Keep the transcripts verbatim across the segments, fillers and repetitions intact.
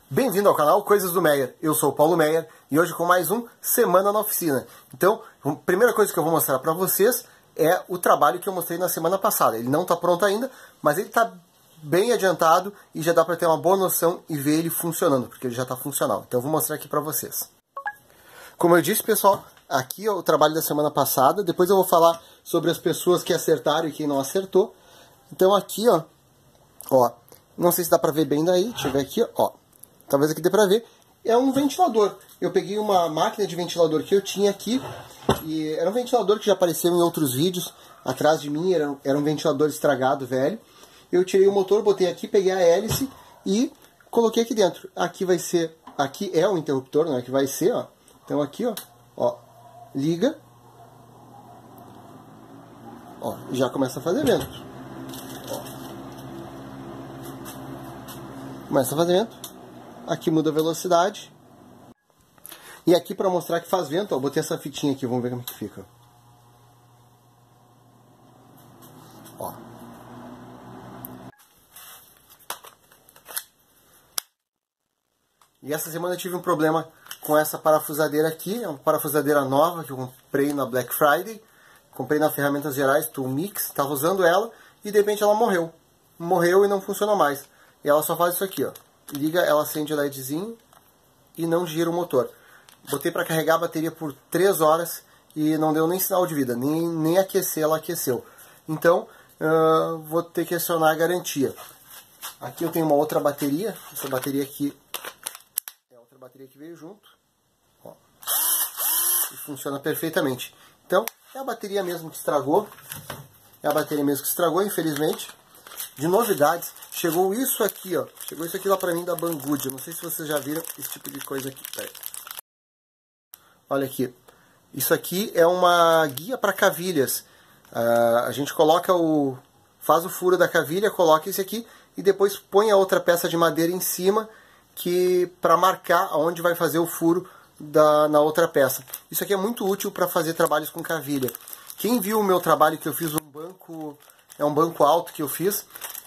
Bem-vindo ao canal Coisas do Meyer. Eu sou o Paulo Meyer e hoje com mais um Semana na Oficina. Então, a primeira coisa que eu vou mostrar para vocês é o trabalho que eu mostrei na semana passada. Ele não está pronto ainda, mas ele está bem adiantado e já dá para ter uma boa noção e ver ele funcionando, porque ele já está funcional. Então eu vou mostrar aqui para vocês. Como eu disse, pessoal, aqui é o trabalho da semana passada. Depois eu vou falar sobre as pessoas que acertaram e quem não acertou. Então aqui, ó, ó, não sei se dá para ver bem daí, deixa eu ver aqui, ó. Talvez aqui dê pra ver, é um ventilador. Eu peguei uma máquina de ventilador que eu tinha aqui, e era um ventilador que já apareceu em outros vídeos, atrás de mim, era, era um ventilador estragado, velho. Eu tirei o motor, botei aqui, peguei a hélice e coloquei aqui dentro. Aqui vai ser, aqui é o interruptor, não é que vai ser, ó. Então aqui, ó, ó, liga, ó, já começa a fazer vento. Ó. Começa a fazer vento. Aqui muda a velocidade. E aqui para mostrar que faz vento, ó, botei essa fitinha aqui, vamos ver como é que fica. Ó. E essa semana eu tive um problema com essa parafusadeira aqui, é uma parafusadeira nova que eu comprei na Black Friday. Comprei na Ferramentas Gerais, Tool Mix, estava usando ela e de repente ela morreu. Morreu e não funciona mais. E ela só faz isso aqui, ó. Liga, ela acende o LEDzinho e não gira o motor. Botei para carregar a bateria por três horas e não deu nem sinal de vida, nem, nem aquecer, ela aqueceu. Então, uh, vou ter que acionar a garantia. Aqui eu tenho uma outra bateria, essa bateria aqui é outra bateria que veio junto. Ó, e funciona perfeitamente. Então, é a bateria mesmo que estragou, é a bateria mesmo que estragou, infelizmente. De novidades, chegou isso aqui, ó. Chegou isso aqui lá pra mim da Banggood. Eu não sei se vocês já viram esse tipo de coisa aqui. Pera aí. Olha aqui. Isso aqui é uma guia para cavilhas. Uh, a gente coloca o... faz o furo da cavilha, coloca esse aqui e depois põe a outra peça de madeira em cima que para marcar aonde vai fazer o furo da, na outra peça. Isso aqui é muito útil para fazer trabalhos com cavilha. Quem viu o meu trabalho que eu fiz um banco... É um banco alto que eu fiz.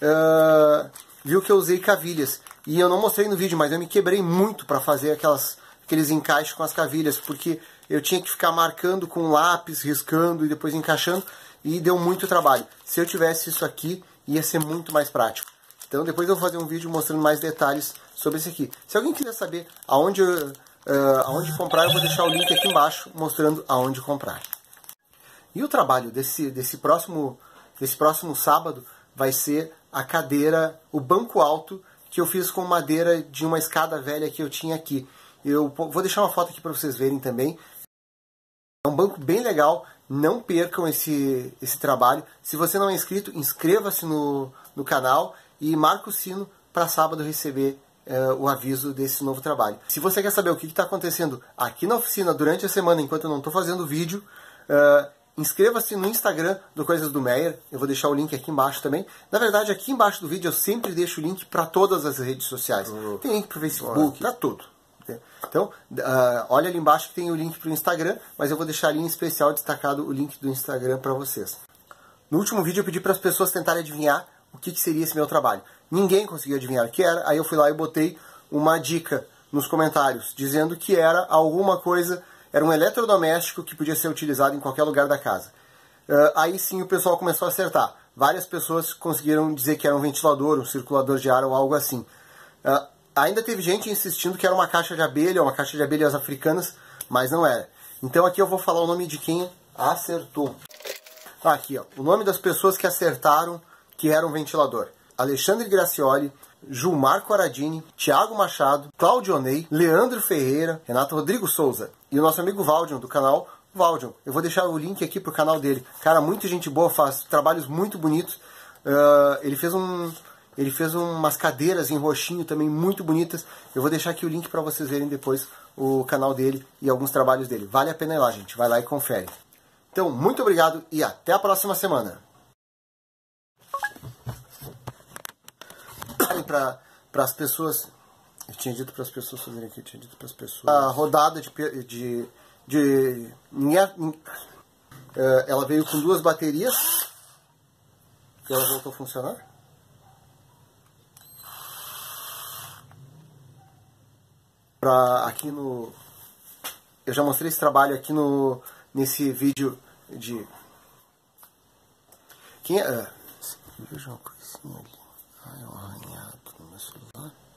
Uh, viu que eu usei cavilhas. E eu não mostrei no vídeo, mas eu me quebrei muito para fazer aquelas, aqueles encaixes com as cavilhas. Porque eu tinha que ficar marcando com lápis, riscando e depois encaixando. E deu muito trabalho. Se eu tivesse isso aqui, ia ser muito mais prático. Então depois eu vou fazer um vídeo mostrando mais detalhes sobre esse aqui. Se alguém quiser saber aonde, uh, aonde comprar, eu vou deixar o link aqui embaixo mostrando aonde comprar. E o trabalho desse, desse próximo... Esse próximo sábado vai ser a cadeira, o banco alto, que eu fiz com madeira de uma escada velha que eu tinha aqui. Eu vou deixar uma foto aqui para vocês verem também. É um banco bem legal, não percam esse, esse trabalho. Se você não é inscrito, inscreva-se no, no canal e marca o sino para sábado receber uh, o aviso desse novo trabalho. Se você quer saber o que está acontecendo aqui na oficina durante a semana, enquanto eu não estou fazendo vídeo... Uh, Inscreva-se no Instagram do Coisas do Meyer, eu vou deixar o link aqui embaixo também. Na verdade, aqui embaixo do vídeo eu sempre deixo o link para todas as redes sociais. Uhum. Tem link para o Facebook, para tudo. Então, uh, olha ali embaixo que tem o link para o Instagram, mas eu vou deixar ali em especial destacado o link do Instagram para vocês. No último vídeo eu pedi para as pessoas tentarem adivinhar o que, que seria esse meu trabalho. Ninguém conseguiu adivinhar o que era, aí eu fui lá e botei uma dica nos comentários, dizendo que era alguma coisa... Era um eletrodoméstico que podia ser utilizado em qualquer lugar da casa. Uh, aí sim o pessoal começou a acertar. Várias pessoas conseguiram dizer que era um ventilador, um circulador de ar ou algo assim. Uh, ainda teve gente insistindo que era uma caixa de abelha, uma caixa de abelhas africanas, mas não era. Então aqui eu vou falar o nome de quem acertou. Ah, aqui, ó, o nome das pessoas que acertaram que era um ventilador. Alexandre Gracioli, Gilmar Coradini, Thiago Machado, Claudio Ney, Leandro Ferreira, Renato Rodrigo Souza e o nosso amigo Valdion, do canal Valdion. Eu vou deixar o link aqui pro canal dele. Cara, muita gente boa, faz trabalhos muito bonitos. Uh, ele fez um, ele fez umas cadeiras em roxinho também muito bonitas. Eu vou deixar aqui o link para vocês verem depois o canal dele e alguns trabalhos dele. Vale a pena ir lá, gente. Vai lá e confere. Então, muito obrigado e até a próxima semana. Para as pessoas, eu tinha dito para as pessoas fazerem aqui, eu tinha dito para as pessoas, a rodada de, de, de, de ela veio com duas baterias, e ela voltou a funcionar. pra, aqui no... Eu já mostrei esse trabalho aqui no, nesse vídeo de... Quem é... Veja uma coisinha ali. Ai, é um arranhado no meu celular.